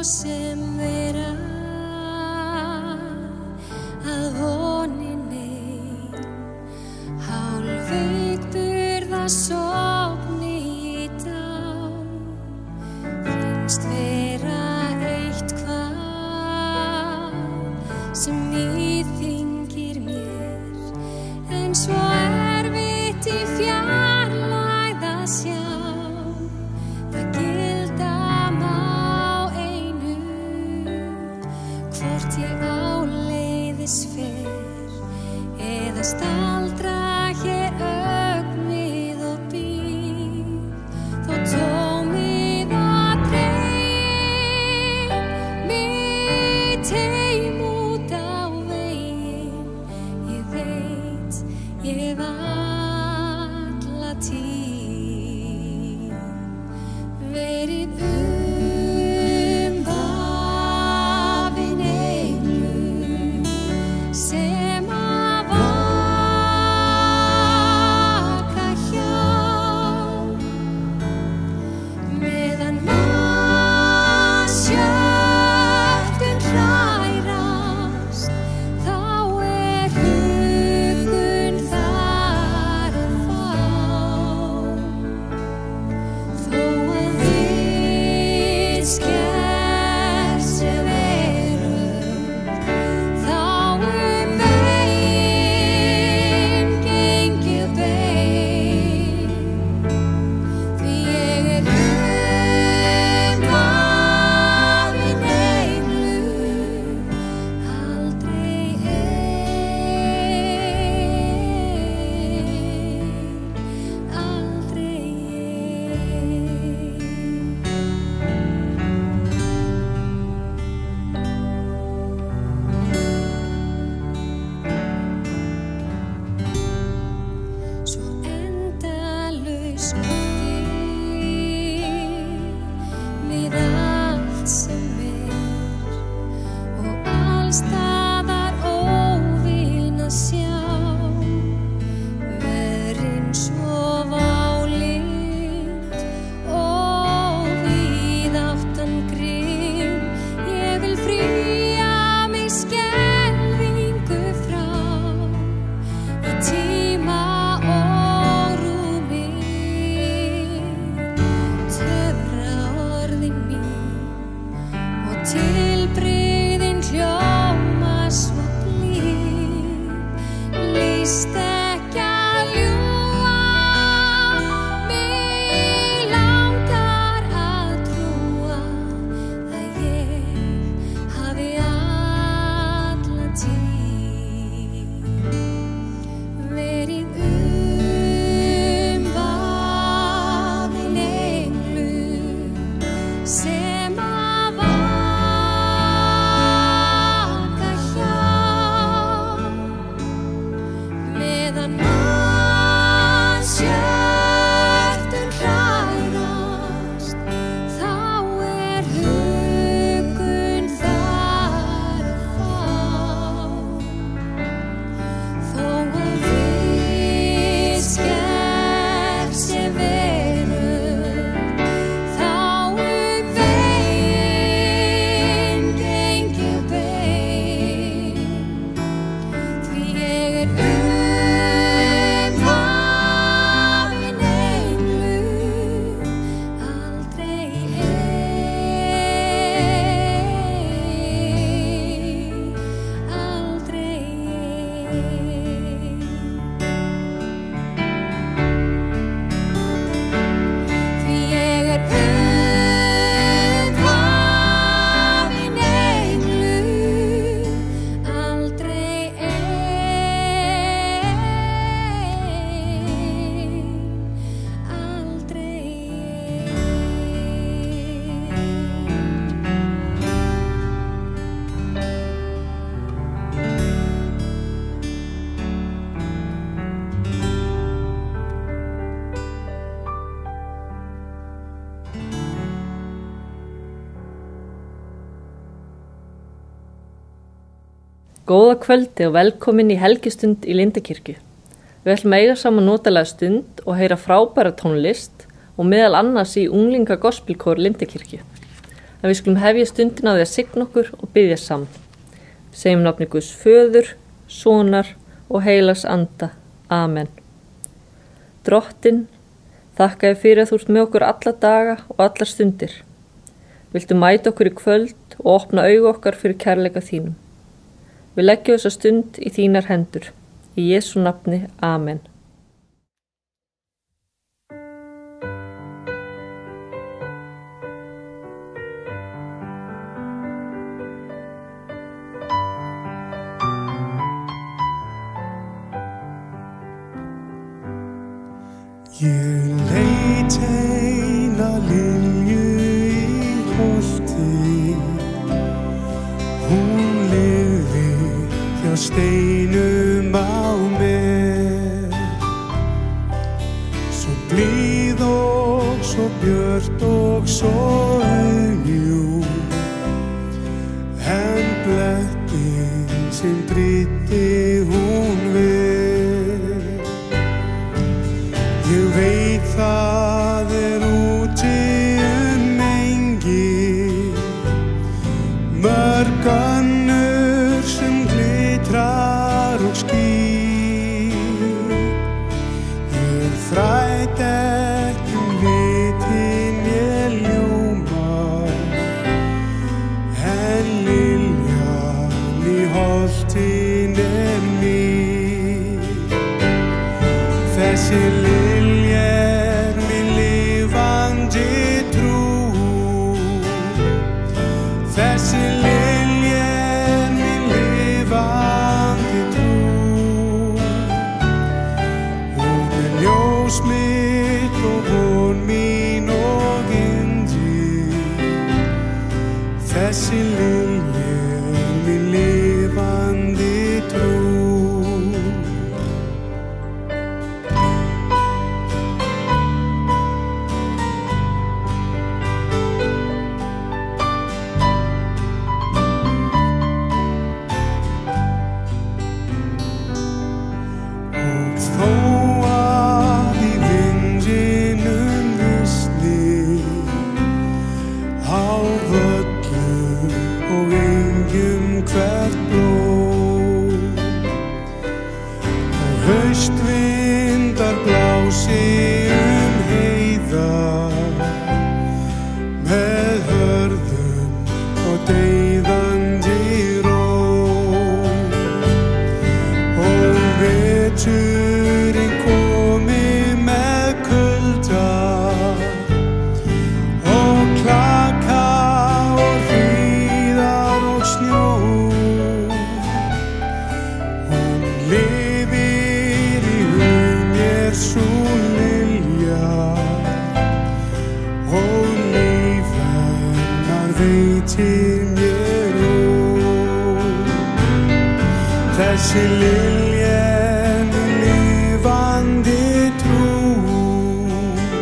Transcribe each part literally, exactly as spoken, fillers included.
sem vera að vonin ein hálfveiktur það sofni í dag finnst vera eitthvað sem íþyngir mér en svo erfitt í fjarlægð að sjá það gilda má einu hvort ég áleiðis fer eða staldra hér ögn við og býð þó tómið að dreif mitt heim út á veginn ég veit ég hef alla tíð verið umvafin englum sem að vaka hjá meðan mannshjörtun hrærast þá er hugun þar að fá þó að við skersi veröld þá um veginn gengið bein því ég er umvafin englum aldrei ein aldrei svo endalaus nóttin við allt sem er og alls staðar óvin að sjá veðrin svo válynd og víðáttan grimm ég vil fría mig skelfingu frá í tíma og rúmi töfra orðin mín og tilbrigðin hljóma svo blíð líst ekki að ljúga mig langar að trúa að ég hafi alla tíð verið umvafin englum sem að vaka hjá meðan mannshjörtun hrærast þá er hugun þar að fá þó að við skersi veröld þá um veginn gengið bein því ég er umvafin englum aldrei ein aldrei ein því ég er umvafin englum aldrei ein aldrei Góða kvöldi og velkomin í helgistund í Lindakirkju. Við ætlum að eiga saman notalega stund og heyra frábæra tónlist og meðal annars í unglinga gospelkór Lindakirkju. að við skulum hefja stundina á því að signa okkur og biðja saman. Segjum nafni Guðs föður, sonar og heilags anda. Amen. Drottinn, þakka ég fyrir að þú ert með okkur alla daga og allar stundir. Viltu mæta okkur í kvöld og opna augu okkar fyrir kærleika þínum. Við leggjum þessa stund í þínar hendur. Í Jesú nafni. Amen. Ég leit eina lilju í holti, hún lifði hjá steinum á mér. Svo blíð og svo björt og svo auðmjúk, en blettin sem brýddi hún við. Ég veit það er úti um engi, mörg önnur sem glitrar og skín. Ég þræt ekki litin ég ljóma, en liljan í holtin er mín. Þessi lilja er mín lifandi trú, þessi lilja er mín lifandi trú. Hún er ljós mitt og von mín og yndi, þessi lilja er mín lifandi trú. Haustvindar blási um heiðar, með hörðum og deyðandi ró. Og veturinn komi með kulda og klaka og hríðar og snjó. Hún lifir í hug mér sú lilja, og líf hennar veitir mér ró. Þessi lilja er mín lifandi trú,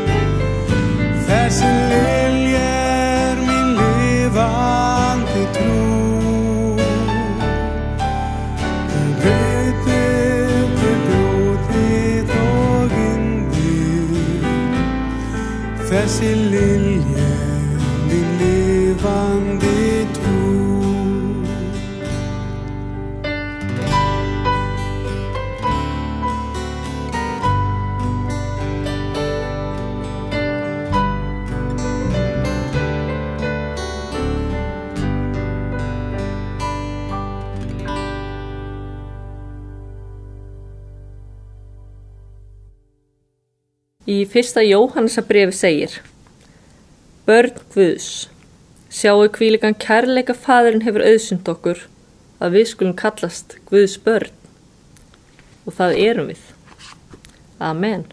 þessi lilja er mín lifandi trú. Þessi lilja er mín lifandi trú. Í fyrsta Jóhannesarbréfi segir: Börn Guðs, sjáu hvílíkan kærleika Faðirinn hefur auðsynt okkur, að við skulum kallast Guðs börn. Og það erum við. Amen.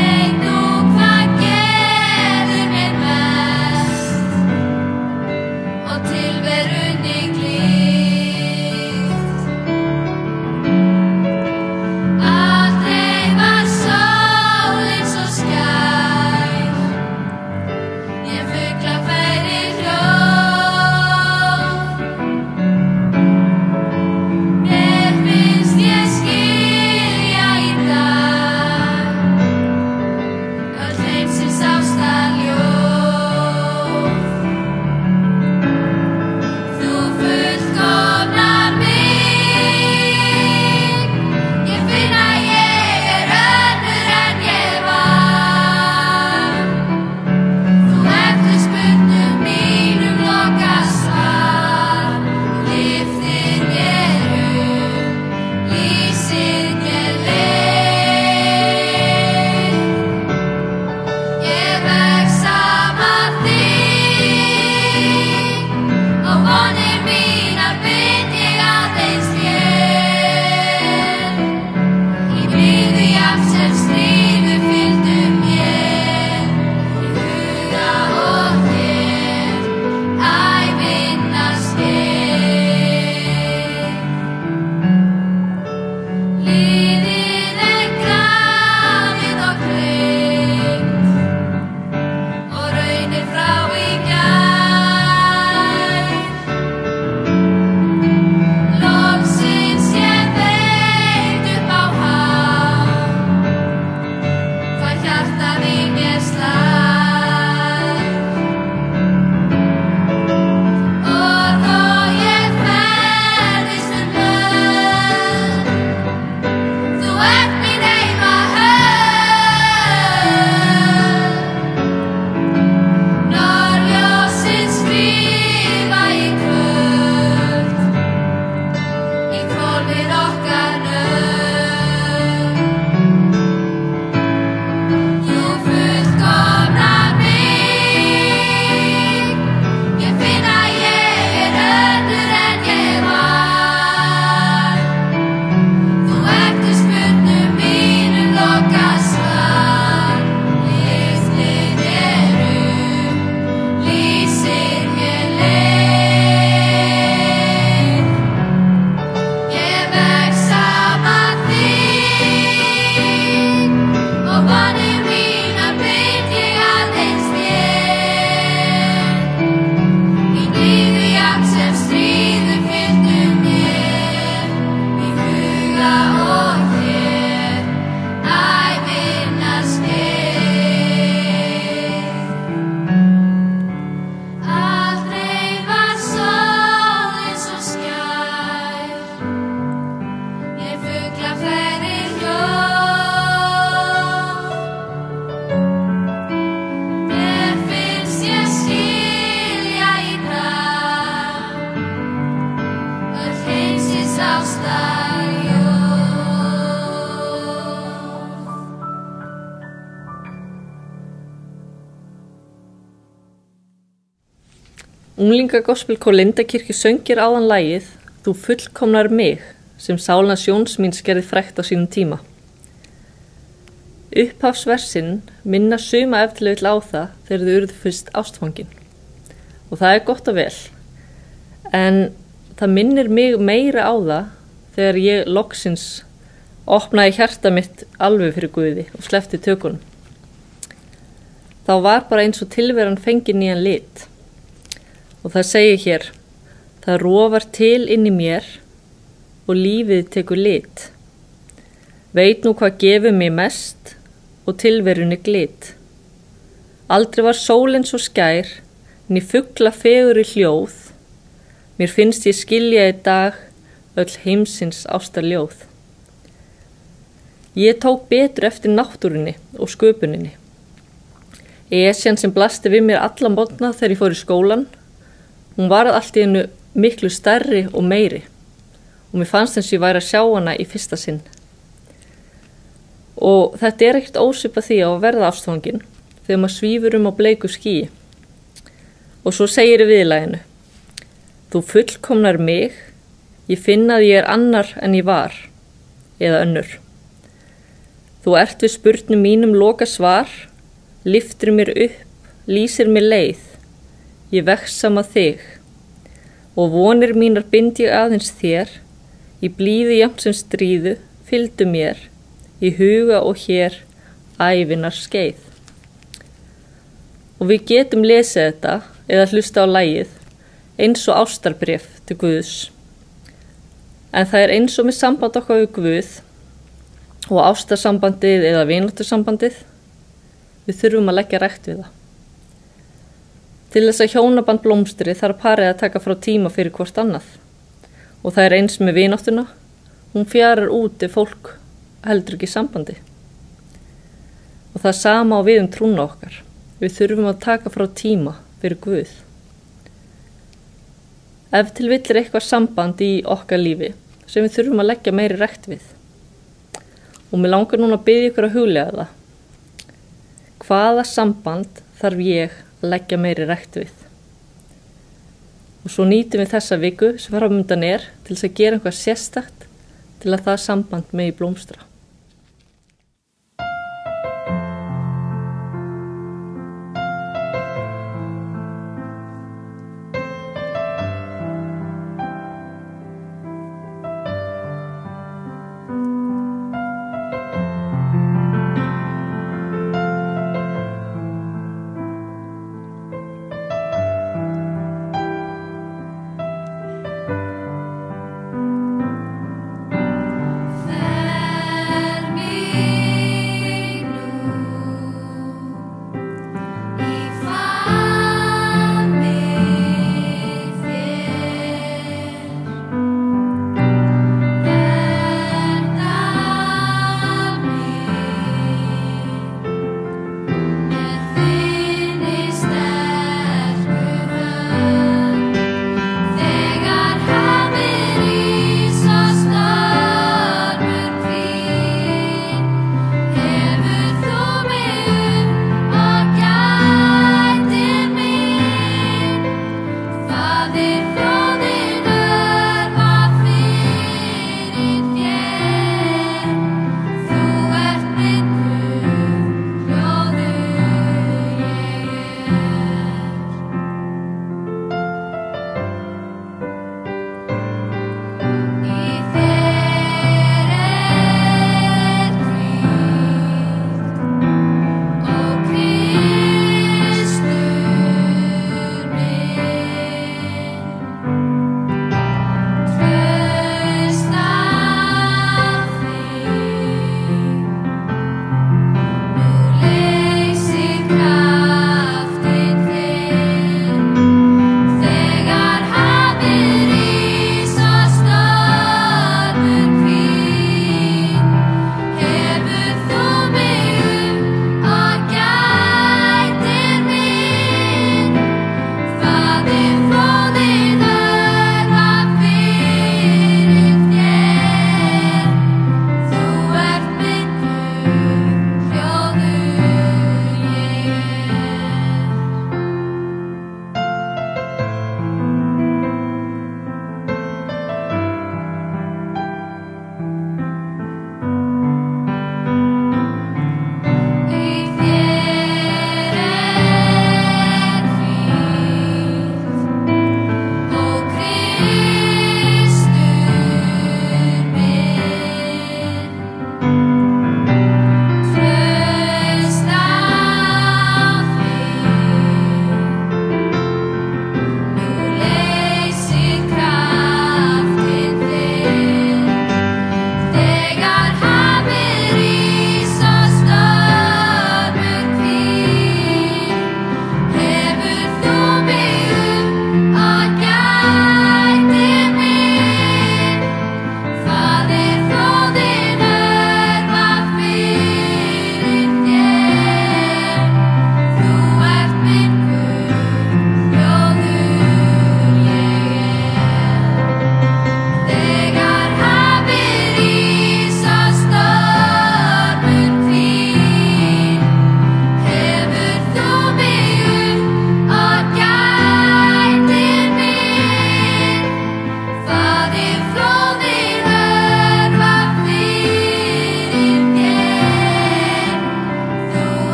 Veit nú hvað gerir mér mest. Unglingagospelkór Lindakirkju söngir áðan lagið Þú fullkomnar mig sem Sálans Jóns míns gerði frægt á sínum tíma. Upphafsversinn minna suma ef til vill á það þegar þau urðu fyrst ástfangin. Og það er gott og vel. En það minnir mig meira á það þegar ég loksins opnaði hjarta mitt alveg fyrir Guði og sleppti tökunum. Þá var bara eins og tilveran fengi nýjan lit. Og það segir hér, það rofar til inn í mér og lífið tekur lit. Veit nú hvað gefur mig mest og tilverunni glit. Aldrei var sólin svo skær, ný fugla fegur í hljóð. Mér finnst ég skilja í dag öll heimsins ástarljóð. Ég tók betur eftir náttúrunni og sköpuninni. Esjan sem blasti við mér alla morgna þegar ég fór í skólan, hún varð allt í einu miklu stærri og meiri og mér fannst eins og ég væri að sjá hana í fyrsta sinn. Og þetta er ekkert ósvipað því að verða ástfangin þegar maður svífur um á bleiku skýi. Og svo segir í viðlaginu, þú fullkomnar mig, ég finn að ég er annar en ég var, eða önnur. Þú ert við spurnum mínum loka svar, lyftir mér upp, lýsir mér leið, ég vex sama þig, og vonir mínar bind ég aðeins þér, í blíðu jafnt sem stríðu, fylgdu mér, í huga og hér, ævinar skeið. Og við getum lesið þetta, eða hlusta á lagið, eins og ástarbréf til Guðs. En það er eins og með samband okkar við Guð, og ástarsambandið eða vináttarsambandið, við þurfum að leggja rækt við það. Til þess að hjónaband blómstri þarf parið að taka frá tíma fyrir hvort annað. Og það er eins með vináttuna, hún fjarar út ef fólk heldur ekki sambandi. Og það sama á við um trúna okkar. Við þurfum að taka frá tíma fyrir Guð. Ef til vill er eitthvað samband í okkar lífi sem við þurfum að leggja meiri rækt við. Og mér langar núna að biðja ykkur að huglega það. Hvaða samband þarf ég að leggja meiri rækt við? Og svo nýtum við þessa viku sem framundan er til þess að gera eitthvað sérstakt til að það samband megi blómstra. Fæ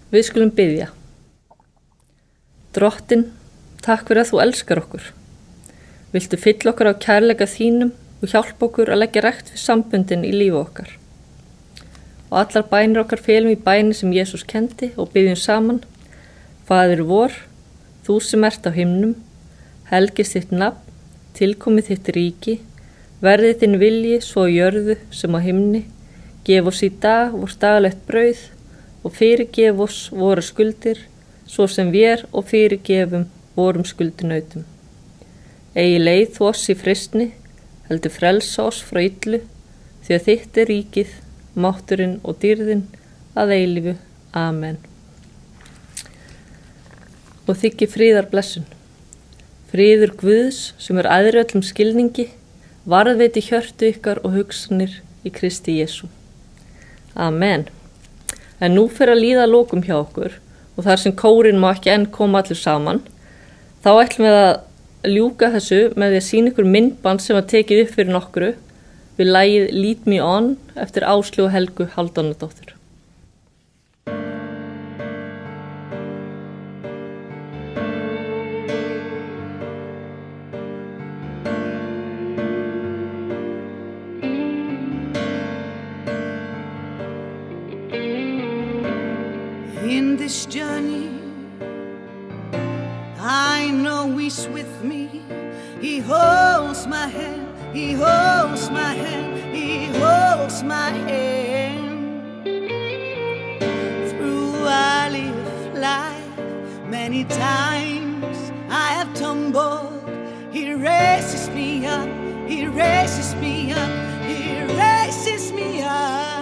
Við skulum biðja. Drottinn, takk fyrir að þú elskar okkur. Viltu fylla okkur á kærleika þínum og hjálpa okkur að leggja rækt við samböndin í lífi okkar. Og allar bænir okkar felum í bæni sem Jesús kendi og biðjum saman. Faðir vor, þú sem ert á himnum, helgist þitt nafn, tilkomið þitt ríki, verði þinn vilji svo á jörðu sem á himni, gef oss í dag vor daglegt brauð og fyrirgef oss voru skuldir, svo sem við og fyrirgefum vorum skuldinautum. Eigi leið þú oss í fristni, heldur frelsa oss frá illu, því að þitt er ríkið, mátturinn og dýrðin að eilífu. Amen. Og þykki fríðar blessun. Fríður Guðs sem er æðri öllum skilningi, varðveiti hjörtu ykkar og hugsanir í Kristi Jesú. Amen. En nú fer að líða að lokum hjá okkur og þar sem kórinn má ekki enn koma allur saman, þá ætlum við að ljúka þessu með því að sýna ykkur myndband sem var tekið upp fyrir nokkru við lagið Lead Me On eftir Áslaugu Helgu Hálfdánadóttur. In this journey, I know He's with me. He holds my hand, He holds my hand, He holds my hand. Through valley of life, many times I have tumbled. He raises me up, He raises me up, He raises me up.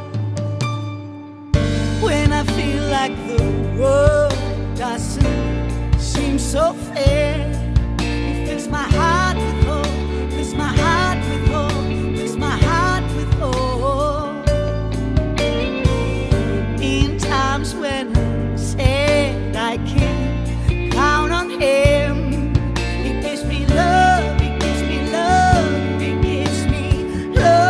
When I feel like the road doesn't seem so fair, He fills my heart with hope, fills my heart with hope, fills my heart with hope. In times when I'm sad, I can count on Him. He gives me love, He gives me love, He gives me love.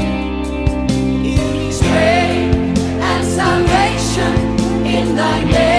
In Thy name.